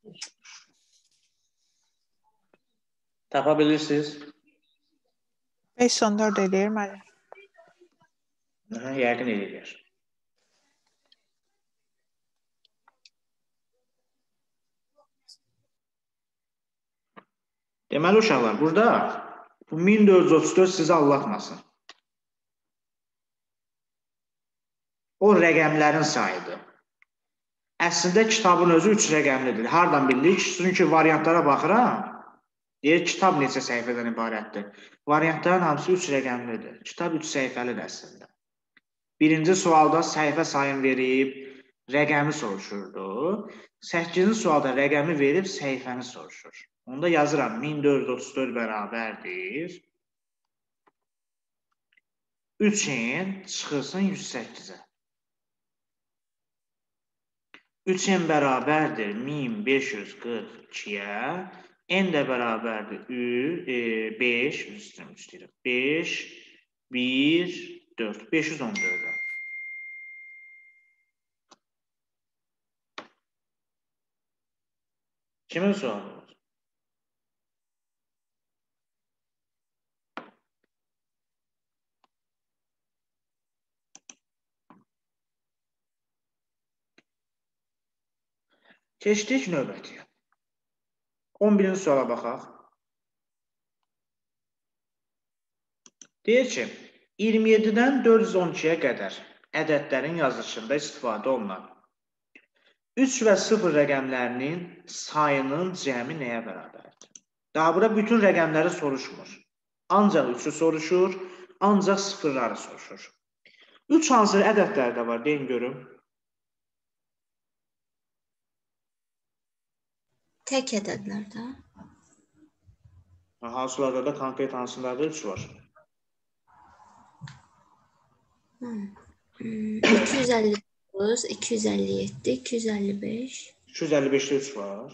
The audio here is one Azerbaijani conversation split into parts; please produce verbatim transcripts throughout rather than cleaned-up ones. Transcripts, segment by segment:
Tapa bilirsiniz? beş on dörd eləyir müəllim. Yəqin eləyir. Deməli uşaqlar, burada bu min dörd yüz otuz dörd sizi allatmasın. O rəqəmlərin sayıdır. Əslində kitabın özü üç rəqəmlidir. Hardan bildik? Çünki variantlara baxıram. Deyir, kitab neçə səhifədən ibarətdir. Variantların hamısı üç rəqəmlidir. Kitab üç səhifəlidir əslində. Birinci sualda səhifə sayını verib, rəqəmi soruşurdu. Səkkizinci sualda rəqəmi verib, səhifəni soruşur. Onda yazıram, min dörd yüz otuz dörd bərabərdir. üçün çıxırsın yüz səkkizə. üçün bərabərdir min beş yüz qırx ikiyə. N də bərabərdir beş, beş, bir, dörd, beş yüz on dörd. Kimin sualı var? Keçdik növbətiyə. on birinci suala baxaq. Deyir ki, iyirmi yeddidən dörd yüz on ikiyə qədər ədədlərin yazılışında istifadə olunan üç və sıfır rəqəmlərinin sayının cəmi nəyə bərabərdir? Daha bura bütün rəqəmləri soruşmur. Ancaq üçü soruşur, ancaq sıfırları soruşur. üç hansı ədədlərdə var, deyin görüm. Tək ədədlərdə. Hansılarda da konkret hansılarda üç var. iki yüz əlli dokuz, iki yüz əlli yeddi, iki yüz əlli beş. iki yüz əlli beşdə üç var.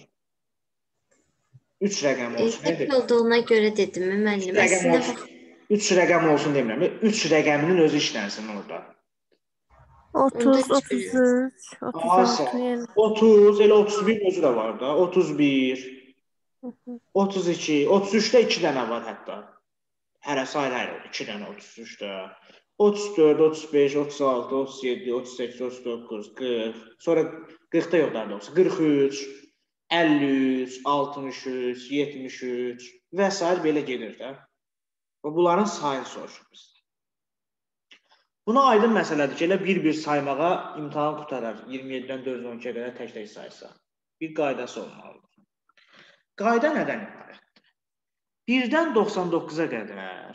üç rəqəm olsun. Tək olduğuna görə dedim, müəllim. üç rəqəm olsun demirəm. üç rəqəminin özü işlənsin orada. otuz, otuz üç, otuz altı. otuz, elə otuz bir özü də var da. otuz bir, otuz iki, otuz üçdə iki dənə var hətta. Hərə sayır, hərə iki dənə otuz üçdə. otuz dörd, otuz beş, otuz altı, otuz yeddi, otuz səkkiz, otuz doqquz, qırx. Sonra qırxda yoxlar da olsa. qırx üç, əlli üç, altmış üç, yetmiş üç və s. belə gedir də. Bunların sayını soruşur biz. Buna aydın məsələdir ki, elə bir-bir saymağa imtahan qutarar. iyirmi yeddidən dörd yüz on ikiyə qədər tək-tək saysa. Bir qaydası olmalıdır. Qayda nədən ibarətdir? birdən doxsan doqquza qədər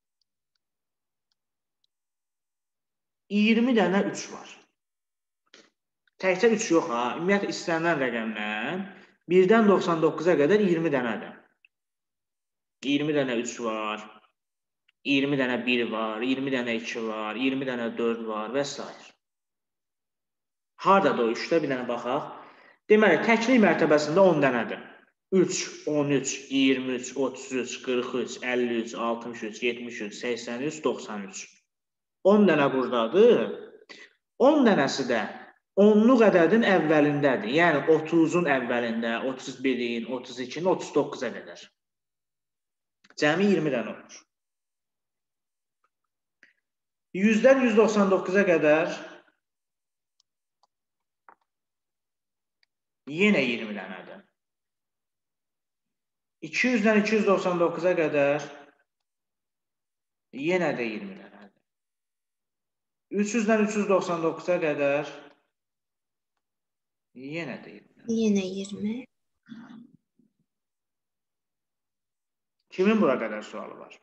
iyirmi dənə üç var. Təkcə üç yox ha. Ümumiyyətlə istənilən rəqəmdən birdən doxsan doqquza qədər iyirmi dənədir. iyirmi dənə üç var. iyirmi dənə bir var, iyirmi dənə iki var, iyirmi dənə dörd var və s. Harada o üçdə bir dənə baxaq. Deməli, təklik mərtəbəsində on dənədir. üç, on üç, iyirmi üç, otuz üç, qırx üç, əlli üç, altmış üç, yetmiş üç, səksən üç, doxsan üç. on dənə buradadır. on dənəsi də onluq ədədin əvvəlindədir. Yəni otuzun əvvəlində, otuz birin, otuz ikinin, otuz doqquza qədər. Cəmi iyirmi dənə olur. yüzdən yüz doxsan doqquza qədər yenə iyirmi dənədir. iki yüzdən iki yüz doxsan doqquza qədər yenə də iyirmi dənədir. üç yüzdən üç yüz doxsan doqquza qədər yenə də iyirmi dənədir. Yenə iyirmi. Kimin bura qədər sualı var?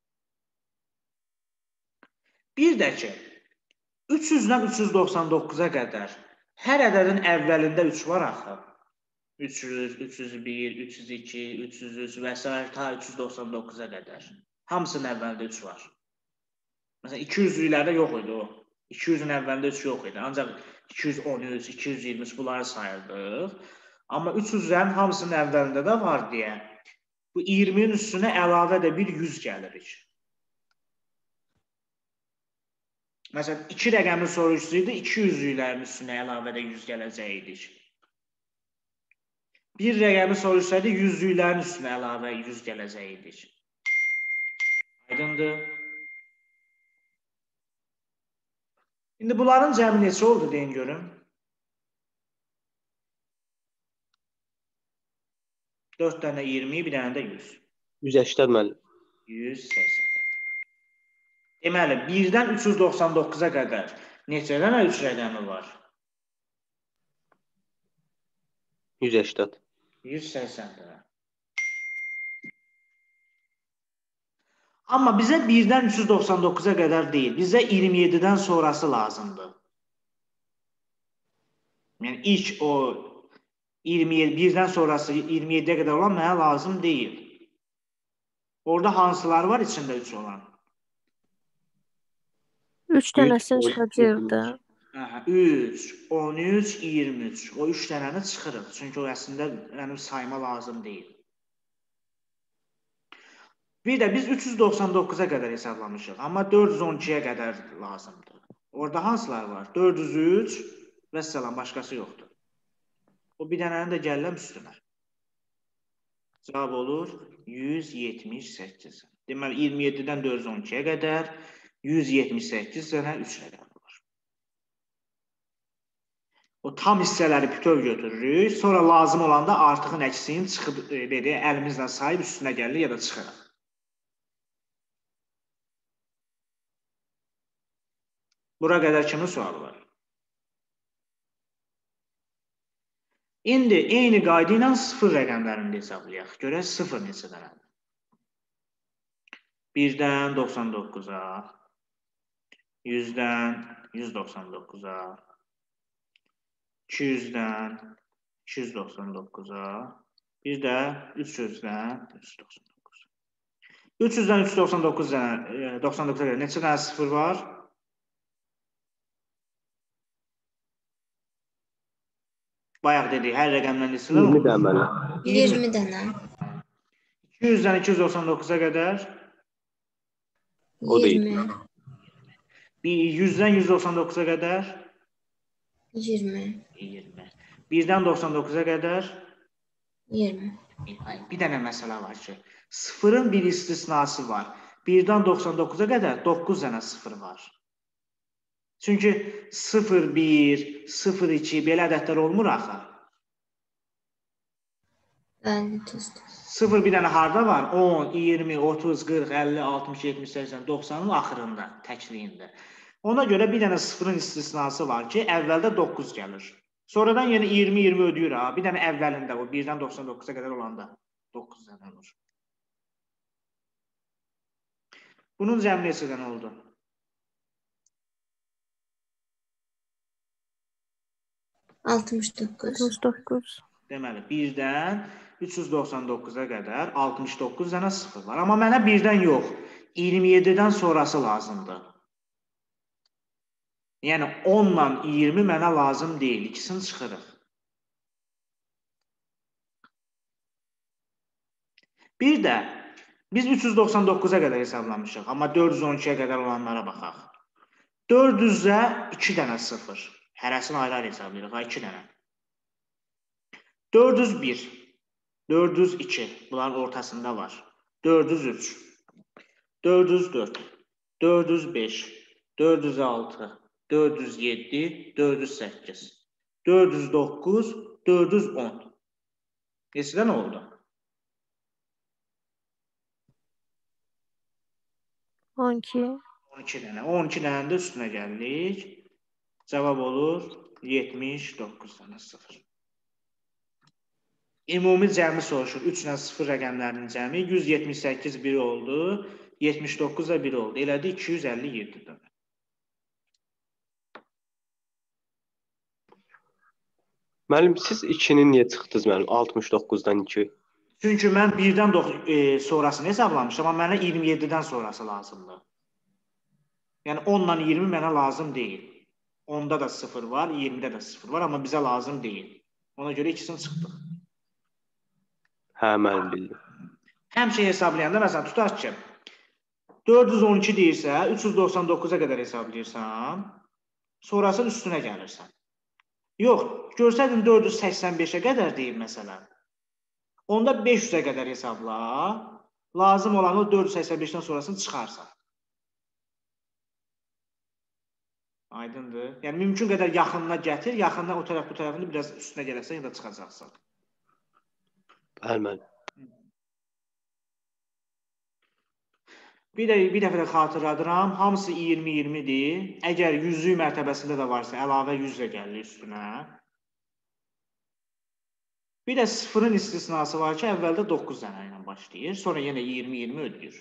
Bir də ki, üç yüzdən üç yüz doxsan doqquza qədər hər ədədin əvvəlində üç var axı. üç yüz, üç yüz bir, üç yüz iki, üç yüz üç və s. ta üç yüz doxsan doqquza qədər. Hamısının əvvəlində üç var. Məsələn, iki yüzlüklərdə yox idi o. iki yüzün əvvəlində üç yox idi. Ancaq iki yüz on üç, iki yüz iyirmi üç bunları sayırdıq. Amma üç yüzlərin hamısının əvvəlində də var deyə bu iyirminin üstünə əlavə də bir yüz gəlirik. Məsələn, iki rəqəmi soruşsaydı, iki yüzlüklərin üstünə əlavə də yüz gələcəkdik. Bir rəqəmi soruşsaydı yüzlüklərin üstünə əlavə yüz gələcəkdik. Aydındır. İndi bunların cəmi neçə oldu deyin görüm. dörd dənə iyirmi, bir dənə də yüz. yüz səksən müəllim. yüz səksən. Deməli, birdən üç yüz doxsan doqquza qədər neçə dənə üç rəqəmi var? yüz səksən. yüz səksən dənə. Amma bizə birdən üç yüz doxsan doqquza qədər deyil, bizə iyirmi yeddidən sonrası lazımdır. Yəni ilk o iyirmi yeddi, birdən sonrası iyirmi yeddiyə qədər olan mənə lazım deyil. Orada hansılar var içində üç olan? üç dənəsini çıxacaqdı. üç, on üç, iyirmi üç. O üç dənəni çıxırıq. Çünki o əslində mənim sayma lazım deyil. Bir də biz üç yüz doxsan doqquza qədər hesablamışıq. Amma dörd yüz on ikiyə qədər lazımdır. Orada hansılar var? dörd yüz üç və salam, başqası yoxdur. O bir dənəni də gələm üstünə. Cavab olur yüz yetmiş səkkiz. Deməli, iyirmi yeddidən dörd yüz on ikiyə qədər yüz yetmiş səkkiz dənə üç rəqəmi var. O tam hissələri bütöv götürürük. Sonra lazım olanda artığın əksini çıxıb, belə, əlimizlə sayıb üstünə gəlir ya da çıxırıq. Bura qədər kimin sualı var? İndi eyni qayda ilə sıfır rəqəmlərini də hesablayaq. Görək sıfır neçə dənədir? birdən doxsan doqquza, yüzdən yüz doxsan doqquza, iki yüzdən iki yüz doxsan doqquza, bir də üç yüzdən üç yüz doxsan doqquz. üç yüzdən üç yüz doxsan doqquza qədər neçə dənə sıfır var? Bayaq dedik, hər rəqəmdən neçələr olur? iyirmi dənə müəllim. iyirmi dənə. iki yüzdən iki yüz doxsan doqquza qədər? O deyil. iyirmi. yüzdən yüz doxsan doqquza qədər? iyirmi. iyirmi. birdən doxsan doqquza qədər? iyirmi. Bir dənə məsələ var ki, sıfırın bir istisnası var. birdən doxsan doqquza qədər doqquz dənə sıfır var. Çünki sıfır bir, sıfır iki belə ədədlər olmur axı. Bəli, düzdür. sıfır bir dənə harda var? on, iyirmi, otuz, qırx, əlli, altmış, yetmiş, səksən, doxsanın axırında, təkliyində. Ona görə bir dənə sıfırın istisnası var ki, əvvəldə doqquz gəlir. Sonradan yenə iyirmi iyirmi ödəyir ha. Bir dənə əvvəlində o birdən doxsan doqquza qədər olanda doqquz dənə olur. Bunun cəmi neçə dənə oldu? altmış doqquz. altmış doqquz. Deməli, birdən üç yüz doxsan doqquza qədər altmış doqquz dənə sıfır var. Amma mənə birdən yox, iyirmi yeddidən sonrası lazımdır. Yəni, on ilə iyirmi mənə lazım deyil. İkisini çıxırıq. Bir də, biz üç yüz doxsan doqquza qədər hesablamışıq. Amma dörd yüz on ikiyə qədər olanlara baxaq. dörd yüzə iki dənə sıfır. Hərəsini ayrı-ayrı hesablayırıq. Ha, iki dənə. dörd yüz bir, dörd yüz iki, bunların ortasında var. dörd yüz üç, dörd yüz dörd, dörd yüz beş, dörd yüz altı, dörd yüz yeddi, dörd yüz səkkiz, dörd yüz doqquz, dörd yüz on. Neçə dənə oldu? on iki. on iki dənə. on iki dənə də üstünə gəldik. Cavab olur yetmiş doqquz dənə sıfır. Ümumi cəmi soruşur. üç ilə sıfır rəqəmlərinin cəmi yüz yetmiş səkkiz bir oldu. yetmiş doqquz da bir oldu. Elədi iki yüz əlli yeddi dənə. Müəllim, siz ikinin niyə çıxdınız müəllim? altmış doqquzdan iki. Çünki mən birdən e, sonrasını hesablamışam, amma mənə iyirmi yeddidən sonrası lazımdır. Yəni on ilə iyirmi mənə lazım deyil. onda da sıfır var, iyirmidə də sıfır var, amma bizə lazım deyil. Ona görə ikisini çıxdıq. Hə, müəllim bildim. Həmişə hesablayanda, məsələn, tutaq ki, dörd yüz on iki deyirsə, üç yüz doxsan doqquza qədər hesablayırsan, sonrasının üstünə gəlirsən. Yox, görsəydin dörd yüz səksən beşə qədər deyib məsələn. Onda beş yüzə qədər hesabla. Lazım olan o dörd yüz səksən beşdən sonrasını çıxarsan. Aydındır. Yəni, mümkün qədər yaxınına gətir. Yaxından o tərəf, bu tərəfini biraz üstünə gələksən ya da çıxacaqsan. Bəli, müəllim. Bir, də, bir dəfə də xatırladıram. Hamısı iyirmi iyirmidir. Əgər yüzlük mərtəbəsində də varsa, əlavə yüz də gəlir üstünə. Bir də sıfırın istisnası var ki, əvvəldə doqquz dənə ilə başlayır. Sonra yenə iyirmi iyirmi ödəyir.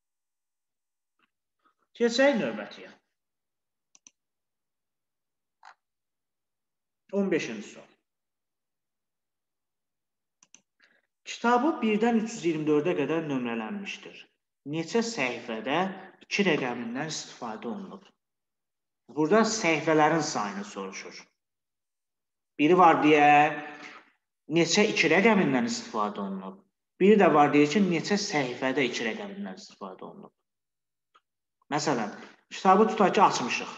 Keçək növbətiyə. on beşinci sual. Kitabı birdən üç yüz iyirmi dördə qədər nömrələnmişdir. Neçə səhifədə iki rəqəmindən istifadə olunub? Burada səhifələrin sayını soruşur. Biri var deyə, neçə iki rəqəmindən istifadə olunub. Biri də var deyir ki, neçə səhifədə iki rəqəmindən istifadə olunub. Məsələn, kitabı tutaq ki, açmışıq.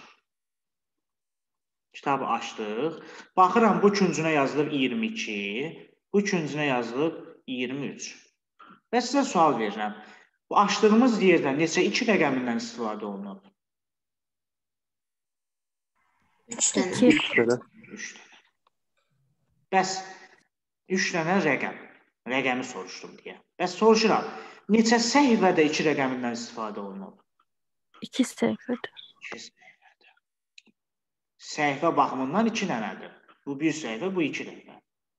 Kitabı açdıq. Baxıram, bu küncünə yazılıb iyirmi iki, bu küncünə yazılıb iyirmi üç. Və sizə sual verirəm. Bu açdığımız yerdə neçə iki rəqəmindən istifadə olunub? üç dənə. üç dənə. üç dənə. Bəs üç dənə rəqəm. Rəqəmi soruşdum deyə. Bəs soruşuram, neçə səhifədə iki rəqəmindən istifadə olunub? iki səhifədə. iki səhifədə. Səhifə baxımından iki dənədir. Bu bir səhifə, bu iki səhifə.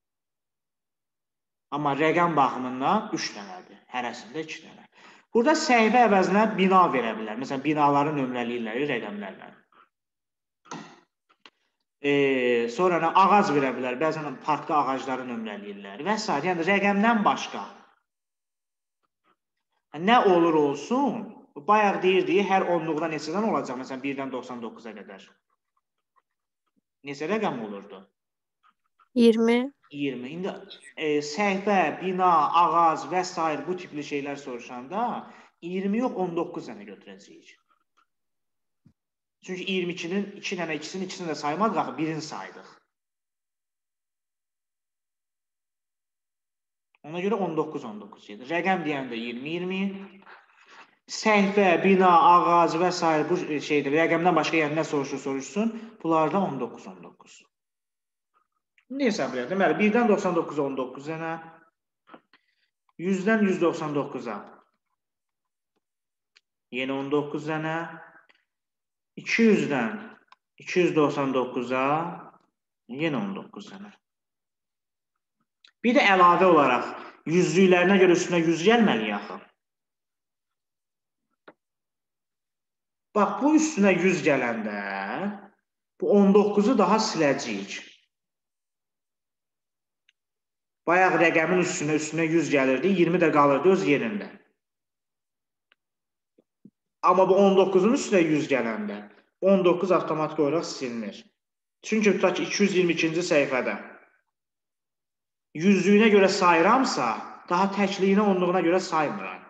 Amma rəqəm baxımından üç dənədir. Hərəsində iki dənə. Burada səhifə əvəzinə bina verə bilər. Məsələn, binaları nömrələyirlər rəqəmlərlə. E, sonra ağac verə bilər. Bəzən parkda ağacları nömrələyirlər və s. Yəni, rəqəmdən başqa. Nə olur olsun, bayaq deyirdi, hər onluqda neçədən olacaq? Məsələn, birdən doxsan doqquza qədər. Neçə rəqəm olurdu? iyirmi. iyirmi. İndi e, səhifə, bina, ağac və s. bu tipli şeylər soruşanda iyirmi yox, on doqquz dənə götürəcəyik. Çünki iyirmi ikinin iki dənə ikisinin ikisini də saymadıq, axı birini saydıq. Ona görə on doqquz on doqquz gedir. Rəqəm deyəndə iyirmi iyirmi. Səhifə, bina, ağac və s. bu şeydir. Rəqəmdən başqa yəni nə soruşur, soruşsun. Bunlarda on doqquz on doqquz. Ne hesab edir? Deməli, birdən doxsan doqquza on doqquz dənə. yüzdən yüz doxsan doqquza yenə on doqquz dənə. iki yüzdən iki yüz doxsan doqquza yenə on doqquz dənə. Bir də əlavə olaraq yüzlüklərinə görə üstünə yüz gəlməli axı. Bax, bu üstünə yüz gələndə bu on doqquzu daha siləcəyik. Bayaq rəqəmin üstünə üstünə yüz gəlirdi, iyirmi də qalırdı öz yerində. Amma bu on doqquzun üstünə yüz gələndə on doqquz avtomatik olaraq silinir. Çünki tutaq ki, iki yüz iyirmi ikinci səhifədə yüzlüyünə görə sayıramsa, daha təkliyinə onluğuna görə saymıram.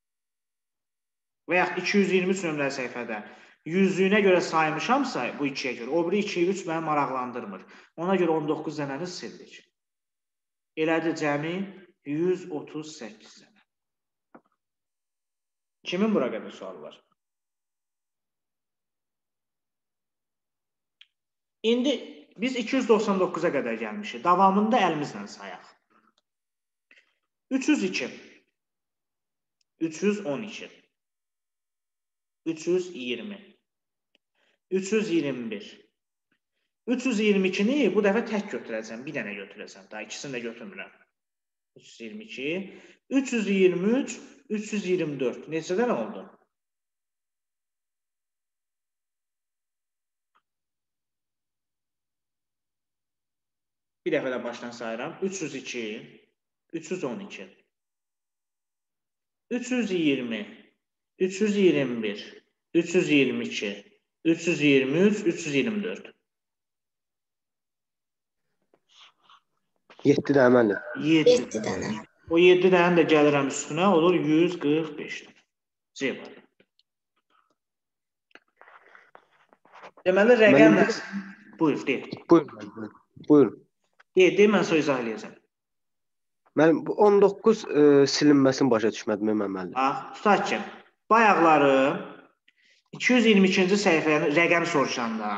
Və yaxud iki yüz iyirmi üç nömrəli səhifədə yüzlüyünə görə saymışamsa, bu ikiyə görə, o biri iki üç məni maraqlandırmır. Ona görə on doqquz dənəni sildik. Elədir cəmi yüz otuz səkkiz dənə. Kimin bura qədər sualı var? İndi biz iki yüz doxsan doqquza qədər gəlmişik. Davamında əlimizlə sayaq. üç yüz iki, üç yüz on iki, üç yüz iyirmi, üç yüz iyirmi bir. üç yüz iyirmi ikini bu dəfə tək götürəcəm. Bir dənə götürəcəm. Daha ikisini də götürmürəm. üç yüz iyirmi iki, üç yüz iyirmi üç, üç yüz iyirmi dörd. Neçədən oldu? Bir dəfə də başdan sayıram. üç yüz iki, üç yüz on iki, üç yüz iyirmi, üç yüz iyirmi bir, üç yüz iyirmi iki, üç yüz iyirmi üç, üç yüz iyirmi dörd. yeddi dənə mənim. yeddi dənə. O yeddi dənə də gəlirəm üstünə, olur yüz qırx beş dənə. C var. Deməli, rəqəm nə? Buyur, deyil. Buyurun, buyurun. Buyurun. Deyil, deyil, mən sonra izah eləyəcəm. Müəllim, bu on doqquz e, silinməsini başa düşmədim mən müəllim. Bax, tutaq ki, bayaqları iki yüz iyirmi ikinci səhifəyə rəqəm soruşanda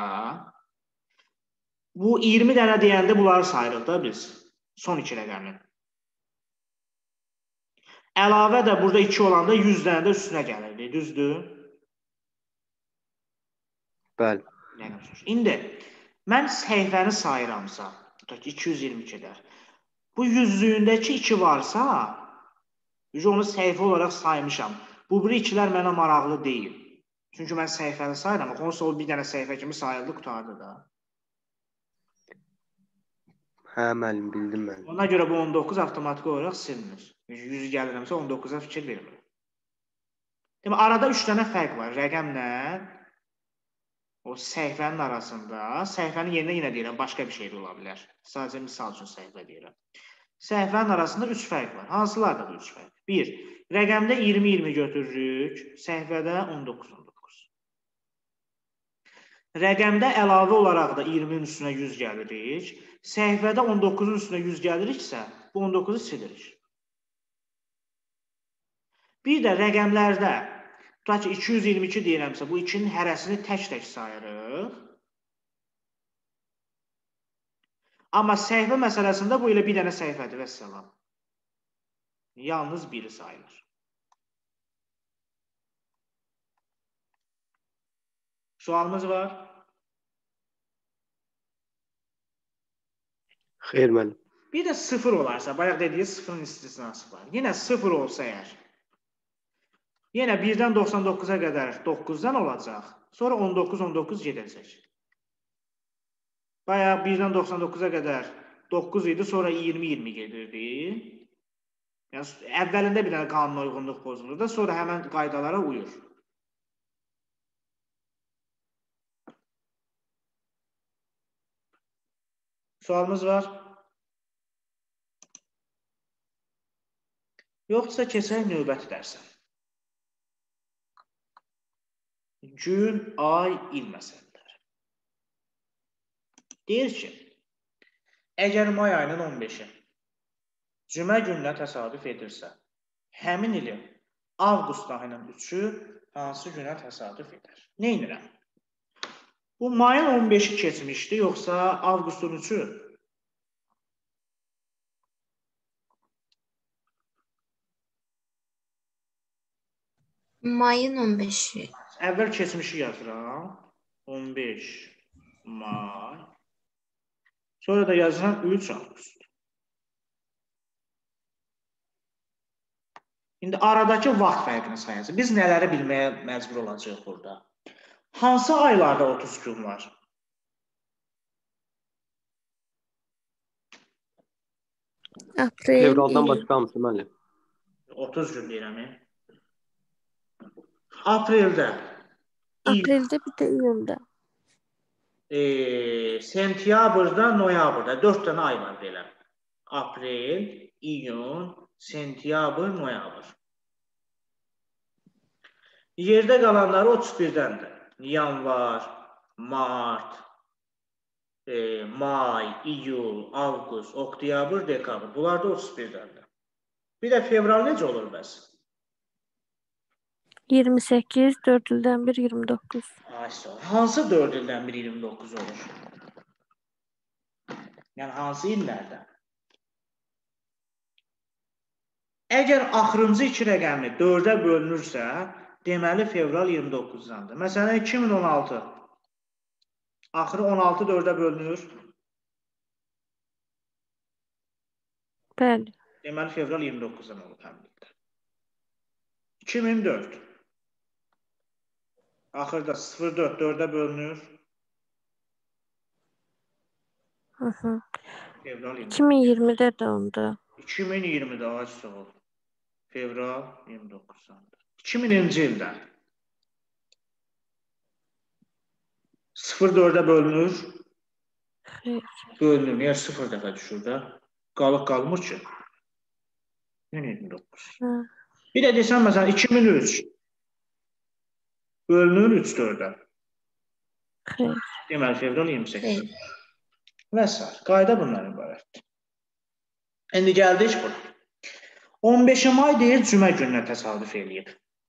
bu iyirmi dənə deyəndə bunları sayırıq da biz. Son iki rəqəmi. Əlavə də burada iki olanda yüz dənə də üstünə gəlirdi. Düzdür? Bəli. İndi mən səhifəni sayıramsa, tutaq ki, iki yüz iyirmi ikidə. Bu yüzlüyündəki iki varsa, onu səhifə olaraq saymışam. Bu biri ikilər mənə maraqlı deyil. Çünki mən səhifəni sayıram, onsa o bir dənə səhifə kimi sayıldı, qutardı da. Hə, müəllim, bildim mən. Ona görə bu on doqquz avtomatik olaraq silinir. yüz gəlirəmsə on doqquza fikir vermir. Demək, arada üç dənə fərq var. Rəqəmlə o səhifənin arasında, səhifənin yerinə yenə deyirəm, başqa bir şey də ola bilər. Sadəcə misal üçün səhifə deyirəm. Səhifənin arasında üç fərq var. Hansılardır bu üç fərq? bir. Rəqəmdə iyirmi iyirmi götürürük, səhifədə on doqquz on doqquz. Rəqəmdə əlavə olaraq da iyirminin üstünə yüz gəlirik. Səhifədə on doqquzun üstünə yüz gəliriksə, bu on doqquzu silirik. Bir də rəqəmlərdə, tutaq ki, iki yüz iyirmi iki deyirəmsə, bu ikinin hərəsini tək-tək sayırıq. Amma səhifə məsələsində bu elə bir dənə səhifədir və səlam. Yalnız biri sayılır. Sualımız var? Xeyr, müəllim. Bir də sıfır olarsa, bayaq dediyi sıfırın istisnası var. Yenə sıfır olsa əgər, yenə birdən doxsan doqquza qədər doqquzdan olacaq, sonra on doqquz on doqquz gedəcək. Bayaq birdən doxsan doqquza qədər doqquz idi, sonra iyirmi iyirmi gedirdi. Yəni, əvvəlində bir dənə qanuna uyğunluq pozulur da, sonra həmən qaydalara uyur. Sualımız var? Yoxsa keçək növbəti dərsə. Gün, ay, il məsələləri. Deyir ki, əgər may ayının on beşi cümə gününə təsadüf edirsə, həmin ilin avqust ayının üçü hansı günə təsadüf edər? Nə edirəm? Bu mayın on beşi keçmişdi, yoxsa avqustun üçü? Mayın on beşi. Əvvəl keçmişi yazıram. on beş may. Sonra da yazıram üç avqust. İndi aradakı vaxt fərqini sayacaq. Biz nələri bilməyə məcbur olacağıq burada? Hansı aylarda otuz gün var? Aprel, Fevraldan iyun. başqa hamısı müəllim. otuz gün deyirəm. Apreldə, Apreldə bir də iyunda. e, sentyabrda, noyabrda dörd dənə ay var belə. Aprel, iyun, sentyabr, noyabr. Yerdə qalanları otuz birdəndir. Yanvar, mart, e, may, iyul, avqust, oktyabr, dekabr. Bunlar da otuz birdəndir. Bir də fevral necə olur bəs? iyirmi səkkiz, dörd ildən bir, iyirmi doqquz. Ay, hansı dörd ildən bir iyirmi doqquz olur? Yəni, hansı illərdə? Əgər axırıncı iki rəqəmi dördə bölünürsə, deməli fevral iyirmi doqquzdandır. Məsələn, iki min on altı. Axırı on altı dördə bölünür. Bəli. Deməli, fevral iyirmi doqquzdan olur həmlikdə. iki min dörd. Axırda sıfır dörd dördə bölünür. Hı -hı. Fevral iyirmi doqquz. iki min iyirmidə də onda. iki min iyirmidə ay sağ ol. Fevral iyirmi doqquzdandır. iki mininci ildə sıfır dördə bölünür. Xeyr. Bölünür. Niyə sıfır dəfə düşür də? Qalıq qalmır ki. iyirmi doqquz. Hı. Bir də desəm, məsələn, iki min üç bölünür üç dördə. Xeyr. Deməli, fevral iyirmi səkkiz. Xeyr. Və s. Qayda bundan ibarətdir. İndi gəldik bura. on beşi may deyir, cümə gününə təsadüf eləyib.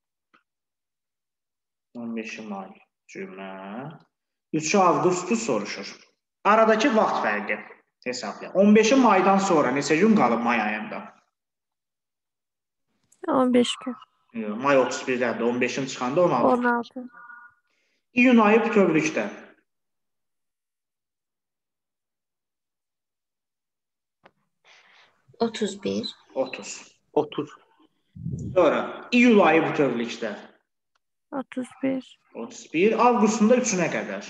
on beşi may, cümə. üçü avqustu soruşur. Aradakı vaxt fərqi hesablayaq. on beşi maydan sonra neçə gün qalıb may ayında? on beş gün. May otuz birdədir. on beşin çıxanda on altı. on altı. İyun ayı bütövlükdə. otuz bir. otuz. otuz. Sonra iyul ayı bütövlükdə. otuz bir. otuz bir. Avqustunda üçünə qədər.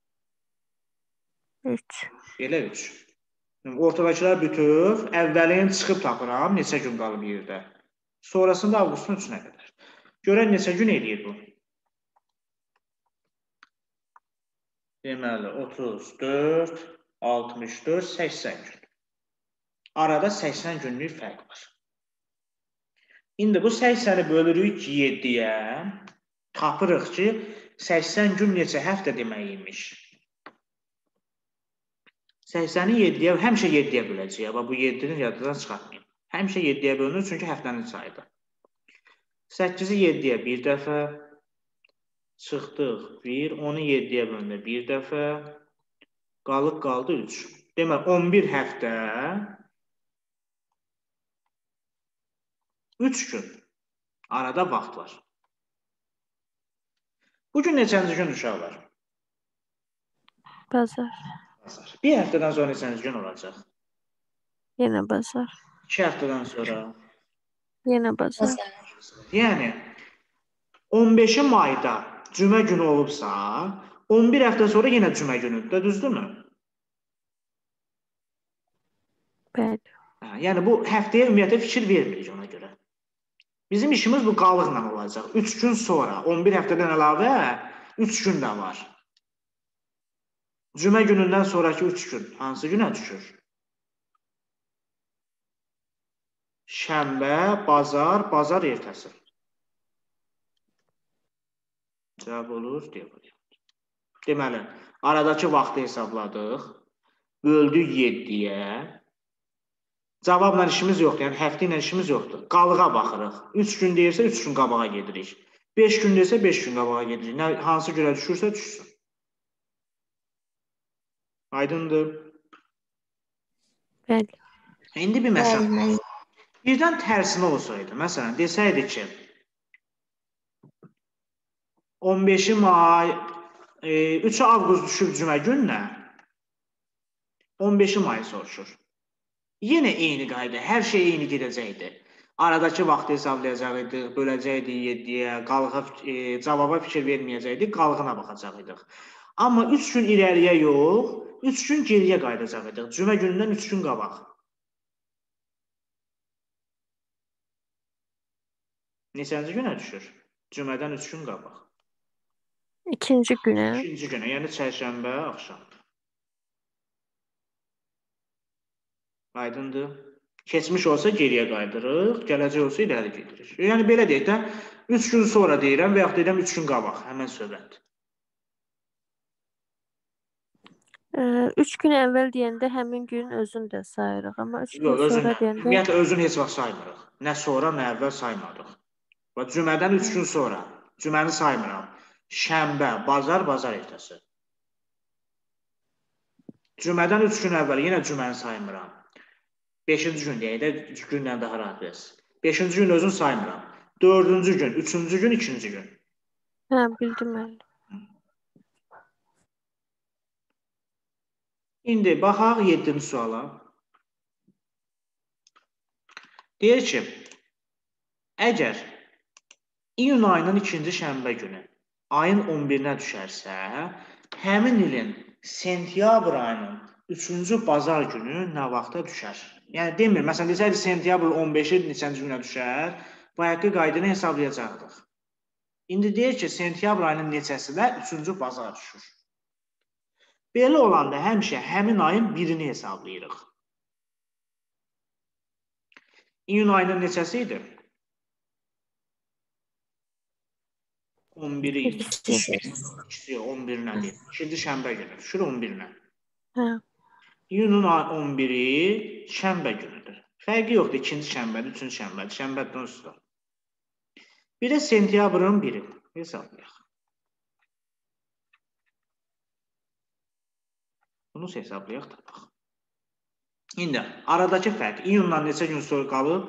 üç. Elə üç. Ortadakılar bütöv. Əvvəlini çıxıb tapıram. Neçə gün qalıb yerdə. Sonrasında avqustun üçünə qədər. Görən neçə gün eləyir bu? Deməli, otuz dörd, altmış dörd, səksən gün. Arada səksən günlük fərq var. İndi bu səksəni bölürük yeddiyə. Tapırıq ki, səksən gün neçə həftə deməkiymiş. səksəni yeddiyə, həmişə yeddiyə böləcəyik. Bu yeddini yaddan çıxartmayın. Həmişə yeddiyə bölünür, çünki həftənin sayıdır. səkkizi yeddiyə bir dəfə. Çıxdıq bir, onu yeddiyə bölündü bir dəfə. Qalıq qaldı üç. Demək, on bir həftə üç gün arada vaxt var. Bugün neçənci gün uşaqlar? Bazar. Bazar. Bir həftədən sonra neçənci gün olacaq? Yenə bazar. İki həftədən sonra? Yenə bazar. Yəni, on beşi mayda cümə günü olubsa, on bir həftə sonra yenə cümə günüdür, düzdürmü? Bəli. Yəni, bu həftəyə ümumiyyətlə fikir vermirik ona görə. Bizim işimiz bu qalıqla olacaq. üç gün sonra, on bir həftədən əlavə üç gün də var. Cümə günündən sonraki üç gün hansı günə düşür? Şənbə, bazar, bazar ertəsi. Cavab olur, deyə. Deməli, aradakı vaxtı hesabladıq. Böldük yeddiyə. Cavabla işimiz yoxdur, yəni həftə ilə işimiz yoxdur. Qalığa baxırıq. üç gün deyirsə üç gün qabağa gedirik. beş gün deyirsə beş gün qabağa gedirik. Nə, hansı günə düşürsə düşsün. Aydındır. Bəli. İndi bir məsələ. Birdən tərsinə olsaydı, məsələn, desəydi ki, on beşi may, üç avqust düşüb cümə günlə, on beşi may soruşur. Yenə eyni qayda, hər şey eyni gedəcəkdir. Aradakı vaxtı hesablayacaqdıq, böləcəkdik yeddiyə, qalığa, e, cavaba fikir verməyəcəkdik, qalığına baxacaqdıq. Amma üç gün irəliyə yox, üç gün geriyə qayıdacaqdıq. Cümə günündən üç gün qabaq. Neçənci günə düşür? Cümədən üç gün qabaq. İkinci günə. İkinci günə, yəni çərşənbə axşam. Aydındır. Keçmiş olsa geriyə qayıdırıq, gələcək olsa irəli gedirik. Yəni belə deyək də, üç gün sonra deyirəm və yaxud deyirəm üç gün qabaq, həmən söhbət. üç gün əvvəl deyəndə həmin gün özünü də sayırıq, amma üç gün Yox, sonra deyəndə... Ümumiyyətlə, özünü heç vaxt saymırıq. Nə sonra, nə əvvəl saymadıq. Cümədən üç gün sonra, cüməni saymıram. Şənbə, bazar, bazar ertəsi. Cümədən üç gün əvvəl yenə cüməni saymıram. Beşinci gün deyək də, gündən daha rahat biz. Beşinci gün özünü saymıram. Dördüncü gün, üçüncü gün, ikinci gün. Hə, bildim mən. İndi baxaq yeddinci suala. Deyir ki, əgər iyun ayının ikinci şənbə günü ayın on birinə düşərsə, həmin ilin sentyabr ayının üçüncü bazar günü nə vaxta düşər? Yəni demir, məsələn, desəydi sentyabr on beşi neçənci günə düşər, bu haqqı qaydını hesablayacaqdıq. İndi deyir ki, sentyabr ayının neçəsində üçüncü bazar düşür. Belə olanda həmişə həmin ayın birini hesablayırıq. İyun ayının neçəsi idi? on biri idi. İkisi on birinə deyil. İkinci şənbə günü düşür on birinə. Hə. İyunun on biri şənbə günüdür. Fərqi yoxdur, ikinci şənbədir, üçüncü şənbədir, şənbədən üstə. Bir də sentyabrın biri. Hesablayaq. Bunu hesablayaq da bax. İndi aradakı fərq iyundan neçə gün sonra qalıb?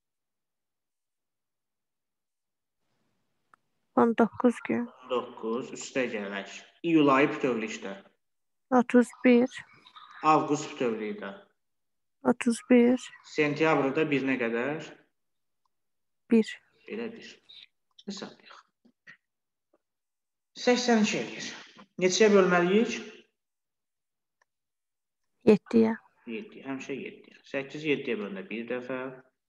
on doqquz gün. on doqquz, üstə gələk. İyul ayı bütövlükdə. otuz bir. Avqust bütövlükdə. otuz bir. Sentyabrda birinə qədər? bir. Belə bir. Hesablayaq. səksən iki eləyir. Neçəyə bölməliyik? yeddiyə. yeddi, həmişə yeddi. səkkiz yeddiyə bölündə bir dəfə.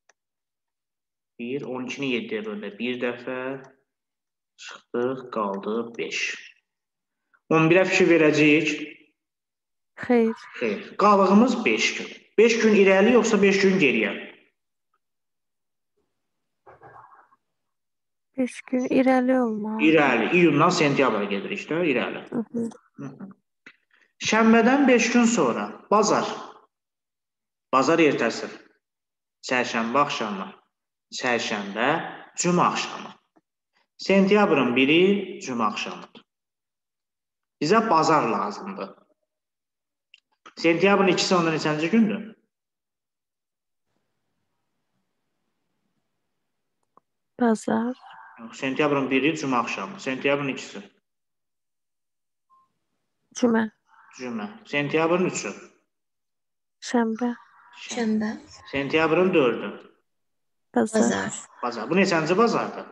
bir, on ikini yeddiyə bölündə bir dəfə. Çıxdıq, qaldı beş. on birə fikir verəcəyik. Xeyr. Xeyr. Qalığımız beş gün. beş gün irəli yoxsa beş gün geriyə? beş gün irəli olmalı. İrəli. İyundan sentyabra gedirik də, irəli. Hı -hı. Hı -hı. Şənbədən beş gün sonra bazar. Bazar ertəsi. Çərşənbə axşamı. Çərşənbə, cümə axşamı. Sentyabrın biri cümə axşamıdır. Bizə bazar lazımdır. Sentyabrın ikisi onda neçənci gündür? Bazar. Sentyabrın biri cümə axşamı. Sentyabrın ikisi. Cümə. Cümə. Sentyabrın üçü. Şənbə. Şənbə. Sentyabrın dördü. Bazar. Bazar. Bazar. Bu neçənci bazardır?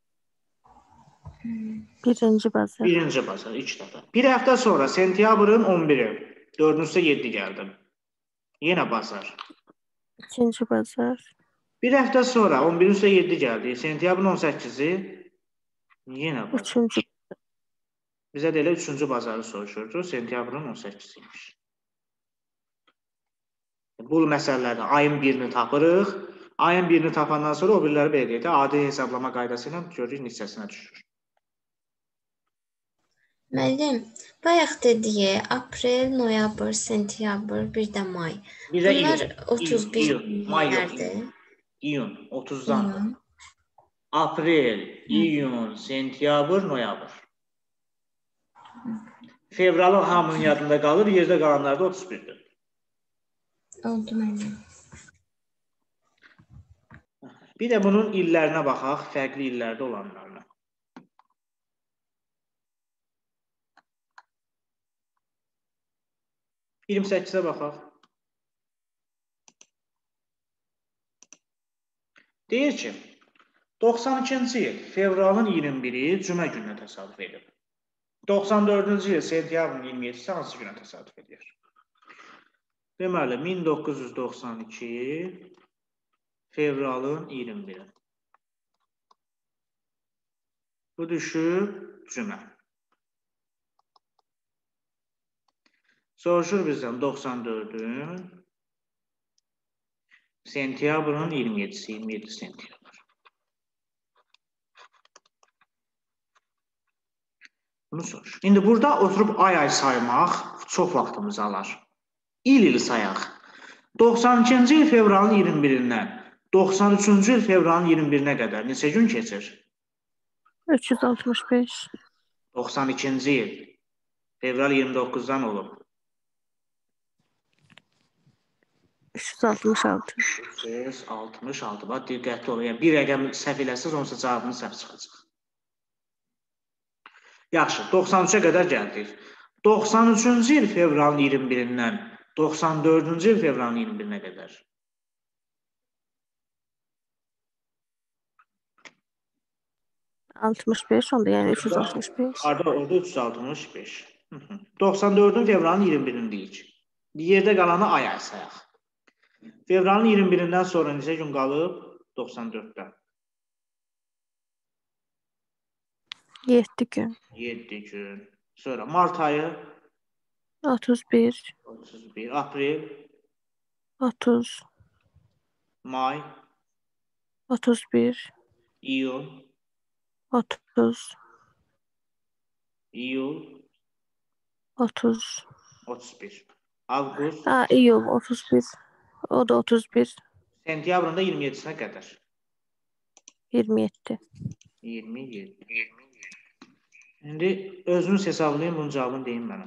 Birinci bazar. Birinci bazar, ilk dəfə. Bir həftə sonra sentyabrın on biri. Dördüncüsü yeddi gəldim. Yenə bazar. İkinci bazar. Bir həftə sonra on birincisi yeddi gəldi. Sentyabrın on səkkizi yenə bazar. Üçüncü. Bizə də elə üçüncü bazarı soruşurdu. Sentyabrın on səkkizi imiş. Bu məsələlərdə ayın birini tapırıq. Ayın birini tapandan sonra o biriləri belə deyək də, adi hesablama qaydası ilə görürük neçəsinə düşür. Müəllim, bayaq dediyi aprel, noyabr, sentyabr, bir də may. Bir də Bunlar iyun. otuz bir iyun, iyun. May yox, günlərdir. iyun. İyun, otuzdandır. İyun. Aprel, iyun, sentyabr, noyabr. Fevralın hamının yadında qalır, yerdə qalanlar da otuz birdir. Oldu müəllim. Bir də bunun illərinə baxaq, fərqli illərdə olanlarına. iyirmi səkkizə baxaq. Deyir ki, doxsan ikinci il fevralın iyirmi biri cümə gününə təsadüf edib. doxsan dördüncü il sentyabrın iyirmi yeddisi hansı günə təsadüf edir? Deməli, min doqquz yüz doxsan iki fevralın iyirmi biri. Bu düşüb cümə. Soruşur bizdən doxsan dördün sentyabrın iyirmi yeddisi, iyirmi yeddi sentyabr. Bunu soruşur. İndi burada oturub ay-ay saymaq çox vaxtımızı alar. İl-il sayaq. doxsan ikinci il fevralın iyirmi birindən doxsan üçüncü il fevralın iyirmi birinə qədər neçə gün keçir? üç yüz altmış beş. doxsan ikinci il fevral iyirmi doqquzdan olub. üç yüz altmış altı. üç yüz altmış altı. Bax, diqqətli olun. Yəni, bir rəqəm səhv eləsiniz, onsa cavabını səhv çıxacaq. Yaxşı, doxsan üçə qədər gəldik. doxsan üçüncü il fevralın iyirmi birindən doxsan dördüncü il fevralın iyirmi birinə qədər. altmış beş oldu, yəni üç yüz altmış beş. Arada orada üç yüz altmış beş. doxsan dördün fevralın iyirmi birini deyik. Yerdə qalanı ay ay sayaq. Fevralın iyirmi birindən sonra neçə gün qalıb? doxsan dörddən. yeddi gün. yeddi gün. Sonra mart ayı otuz bir. otuz bir. Aprel, otuz. may, otuz bir. iyun, otuz. iyul, otuz. otuz bir. Avqust, Ha, iyul otuz bir. O da otuz bir. Sentyabrın da iyirmi yeddisinə qədər. iyirmi yeddi. iyirmi yeddi. İndi özünüz hesablayın, bunun cavabını deyin mənə.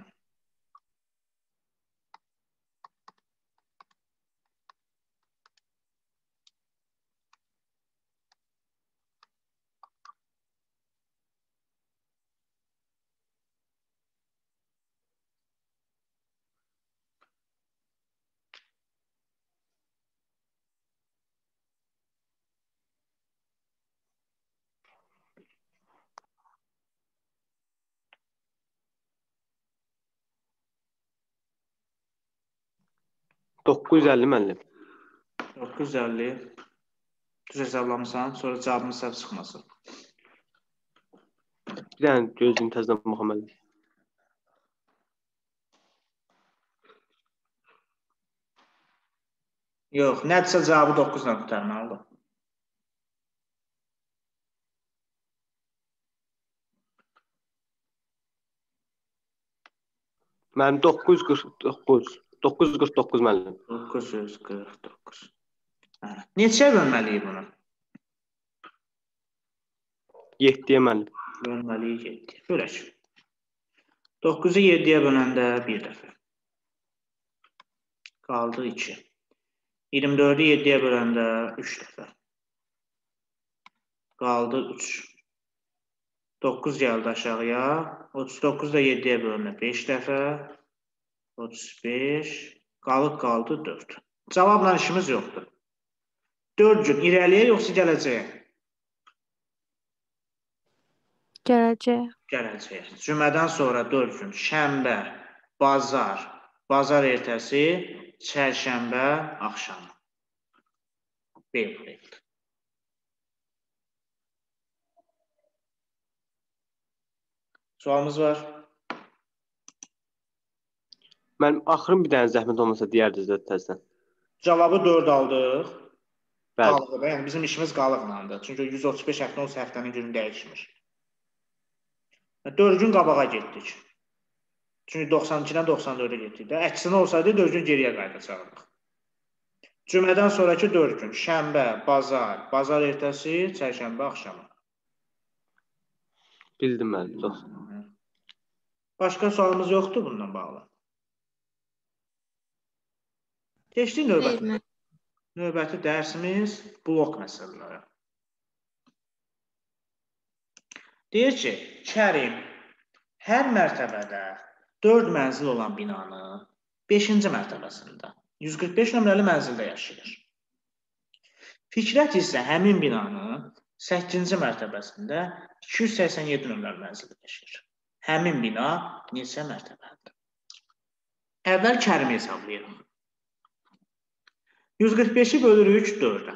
doqquz yüz əlli müəllim. doqquz yüz əlli. Düz hesablamısan, sonra cavabın səhv çıxmasın. Bir dənə gözlüyüm təzədən baxam müəllim. Yox, nədirsə cavabı doqquz ilə qurtarmalıdır. Müəllim doqquz yüz qırx doqquz. doqquz yüz qırx doqquz müəllim. doqquz yüz qırx doqquz. Hə. Neçəyə bölməliyik bunu? yeddiyə müəllim. Bölməliyik yeddiyə. Bölək. doqquzu yeddiyə böləndə bir dəfə. Qaldı iki. iyirmi dördü yeddiyə böləndə üç dəfə. Qaldı üç. doqquz gəldi aşağıya. otuz doqquz da yeddiyə bölünür beş dəfə. otuz beş. Qalıb qaldı dörd. Cavabla işimiz yoxdur. dörd gün irəliyə yoxsa gələcəyə? Gələcək. Gələcəyə. Cümədən sonra dörd gün. Şənbə, bazar, bazar ertəsi, çərşənbə axşamı. B variantı. Sualımız var. Müəllim axırın bir dənə zəhmət olmasa deyərdiniz də təzədən. Cavabı dörd aldıq. Bəli. Qalıqda. Yəni bizim işimiz qalıqlandı. Çünki yüz otuz beş həftə olsa həftənin günü dəyişmir. dörd gün qabağa getdik. Çünki doxsan ikidən doxsan dördə getdik də. Əksinə olsaydı dörd gün geriyə qayıdacaqdıq. Cümədən sonraki dörd gün. Şənbə, bazar, bazar ertəsi, çərşənbə axşamı. Bildim müəllim. Çox. Başqa sualımız yoxdur bununla bağlı. Keçdik növbəti. Xeyr, Növbəti dərsimiz blok məsələləri. Deyir ki, Kərim hər mərtəbədə dörd mənzil olan binanın beşinci mərtəbəsində yüz qırx beş nömrəli mənzildə yaşayır. Fikrət isə həmin binanın səkkizinci mərtəbəsində iki yüz səksən yeddi nömrəli mənzildə yaşayır. Həmin bina neçə mərtəbəlidir? Əvvəl Kərimi hesablayırıq. yüz qırx beşi bölürük dördə.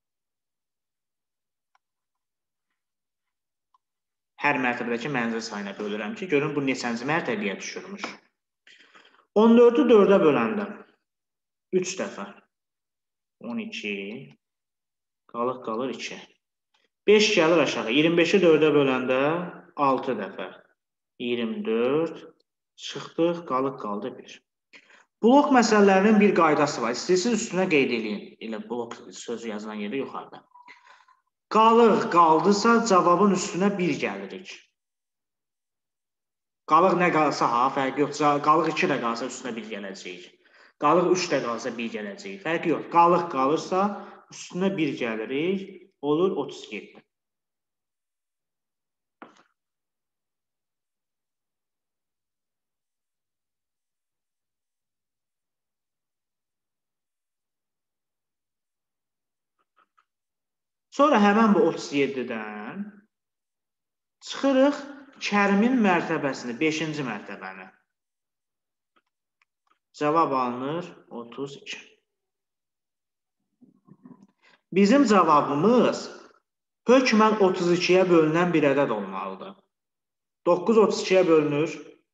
Hər mərtəbədəki mənzil sayına bölürəm ki, görün bu neçənci mərtəbəyə düşürmüş. on dördü dördə böləndə üç dəfə. on iki. Qalıq qalır iki. beş gəlir aşağı. iyirmi beşi dördə böləndə altı dəfə. iyirmi dörd. Çıxdıq, qalıq qaldı bir. Blok məsələlərinin bir qaydası var. İstəyirsiniz üstünə qeyd edin. Elə blok sözü yazılan yerdə yuxarıda. Qalıq qaldısa cavabın üstünə bir gəlirik. Qalıq nə qalsa ha, fərqi yox. Qalıq iki də qalsa üstünə bir gələcək. Qalıq üç də qalsa bir gələcək. Fərqi yox. Qalıq qalırsa üstünə bir gəlirik. Olur otuz yeddi. Sonra həmən bu otuz yeddidən çıxırıq Kərimin mərtəbəsini, beşinci mərtəbəni. Cavab alınır otuz iki. Bizim cavabımız hökmən otuz ikiyə bölünən bir ədəd olmalıdır. doqquz otuz ikiyə bölünür.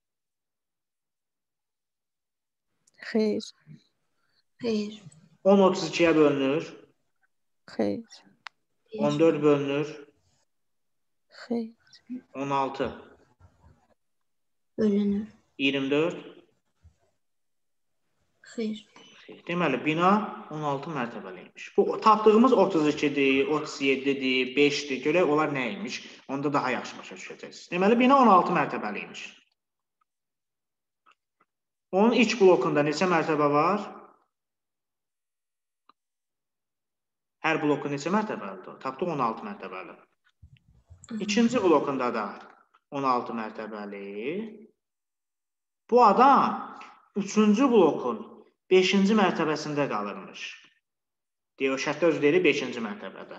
Xeyr. Xeyr. on otuz ikiyə bölünür. Xeyr. on dörd bölünür. Xeyr. on altı. Bölünür. iyirmi dörd. Xeyr. Deməli, bina on altı mərtəbəliymiş. Bu tapdığımız otuz ikidir, otuz yeddidir, beşdir. Görək onlar nə imiş? Onda daha yaxşı başa düşəcəksiniz. Deməli, bina on altı mərtəbəliymiş. Onun iç blokunda neçə mərtəbə var? Hər bloku neçə mərtəbəlidir? Tapdıq on altı mərtəbəli. İkinci blokunda da on altı mərtəbəli. Bu adam üçüncü blokun beşinci mərtəbəsində qalırmış. Deyə o şərtdə özü deyir beşinci mərtəbədə.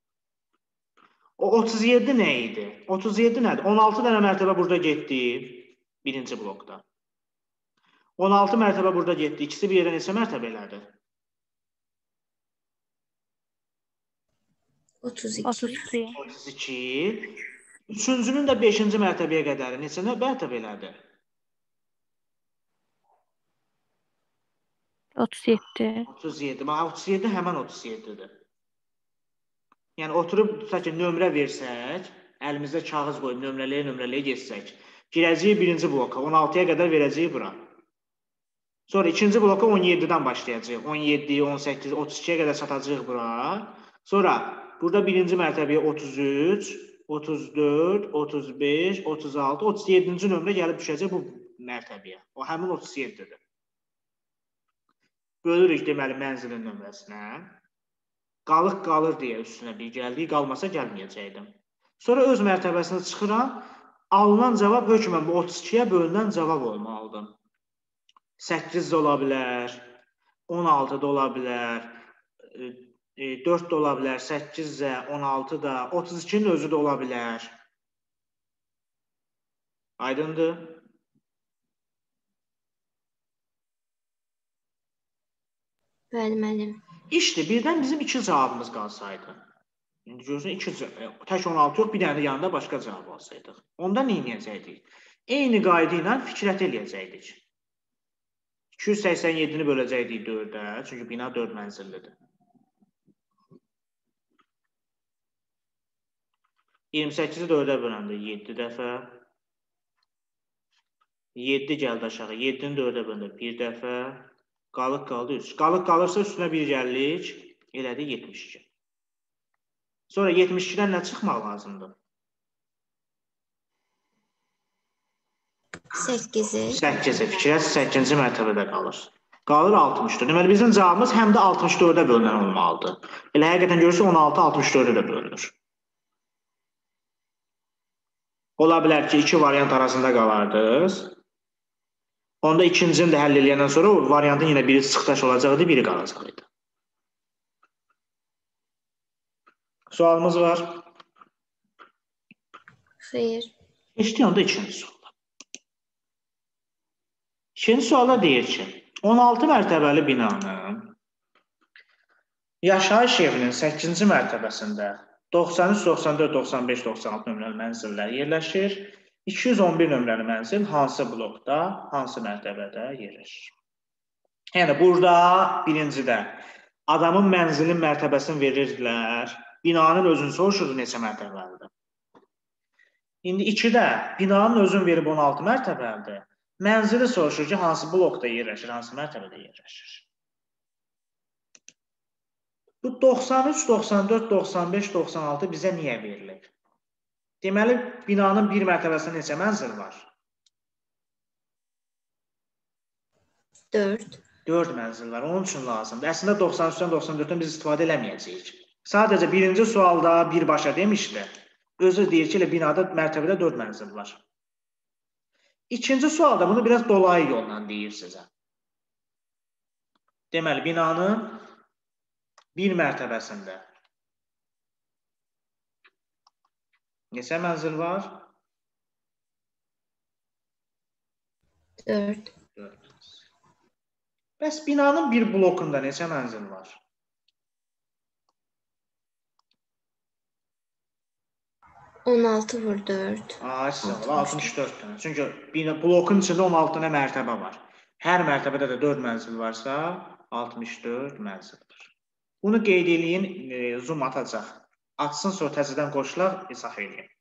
O otuz yeddi nə idi? otuz yeddi nədir? on altı dənə mərtəbə burada getdi birinci blokda. on altı mərtəbə burada getdi. İkisi bir yerdə neçə mərtəbə elədi? otuz iki. otuz iki. otuz iki. Üçüncünün də beşinci mərtəbəyə qədəri neçə mərtəbə elədi? otuz yeddi. otuz yeddi. Bax, otuz yeddi həmən otuz yeddidir. Yəni, oturub, tutaq ki, nömrə versək, əlimizdə kağız qoyub, nömrəliyə nömrəliyə geçsək, girəcəyik birinci bloka, on altıya qədər verəcəyik bura. Sonra ikinci bloka on yeddidən başlayacaq. on yeddi, on səkkiz, otuz ikiyə qədər çatacaq bura. Sonra burada birinci mərtəbəyə otuz üç, otuz dörd, otuz beş, otuz altı, otuz yeddinci nömrə gəlib düşəcək bu mərtəbəyə. O həmin otuz yeddidir. Bölürük deməli mənzilin nömrəsinə. Qalıq qalır deyə üstünə bir gəldik, qalmasa gəlməyəcəkdim. Sonra öz mərtəbəsində çıxıram, alınan cavab hökmən bu otuz ikiyə bölünən cavab olmalıdır. səkkiz də ola bilər, on altı da ola bilər, dörd də ola bilər, səkkiz də, on altı da, otuz ikinin özü də ola bilər. Aydındır? Bəli, müəllim. İşte birdən bizim iki cavabımız qalsaydı. İndi görürsən, iki, tək on altı yox, bir dənə də yanında başqa cavab alsaydıq. Onda nə edəcəkdik? Eyni qayda ilə fikrət eləyəcəkdik. iki yüz səksən yeddini böləcəkdik dördə, çünki bina dörd mənzillidir. iyirmi səkkizi dördə böləndə yeddi dəfə. yeddi gəldi aşağı, yeddini dördə böləndə bir dəfə. Qalıq qaldı üç. Qalıq qalırsa üstünə bir gəldik, elədi yetmiş iki. Sonra yetmiş ikidən nə çıxmaq lazımdır? səkkizi. səkkizi. Fikrət səkkinci mərtəbədə qalır. Qalır altmış dörd. Deməli, bizim cavabımız həm də altmış dördə bölünən olmalıdır. Elə həqiqətən görürsə on altı altmış dördə də bölünür. Ola bilər ki, iki variant arasında qalardınız. Onda ikincini də həll eləyəndən sonra o variantın yenə biri çıxdaş olacaqdı, biri qalacaqdı. Sualımız var. Xeyr. Keçdik onda ikinci suala. İkinci sualda deyir ki, on altı mərtəbəli binanın yaşayış evinin səkkizinci mərtəbəsində doxsan üç, doxsan dörd, doxsan beş, doxsan altı nömrəli mənzillər yerləşir. iki yüz on bir nömrəli mənzil hansı blokda, hansı mərtəbədə yerləşir? Yəni, burada birincidə adamın mənzilin mərtəbəsini verirdilər, binanın özünü soruşurdu neçə mərtəbəlidir. İndi ikidə binanın özünü verib on altı mərtəbəlidir, mənzili soruşur ki, hansı blokda yerləşir, hansı mərtəbədə yerləşir? Bu doxsan üç, doxsan dörd, doxsan beş, doxsan altı bizə niyə verilir? Deməli, binanın bir mərtəbəsində neçə mənzil var? dörd. dörd mənzil var, onun üçün lazımdır. Əslində doxsan üçdən, doxsan dörddən biz istifadə eləməyəcəyik. Sadəcə birinci sualda birbaşa demişdi. Özü deyir ki, elə binada mərtəbədə dörd mənzil var. İkinci sualda bunu biraz dolayı yolla deyir sizə. Deməli, binanın bir mərtəbəsində neçə mənzil var? dörd. dörd. Bəs binanın bir blokunda neçə mənzil var? on altı vur dörd. Ay, sizə altmış dörd dənə. Çünki blokun içində on altı dənə mərtəbə var. Hər mərtəbədə də dörd mənzil varsa, altmış dörd mənzildir. Bunu qeyd eləyin, zoom atacaq. Açsın, sonra təzədən qoşular, izah edin.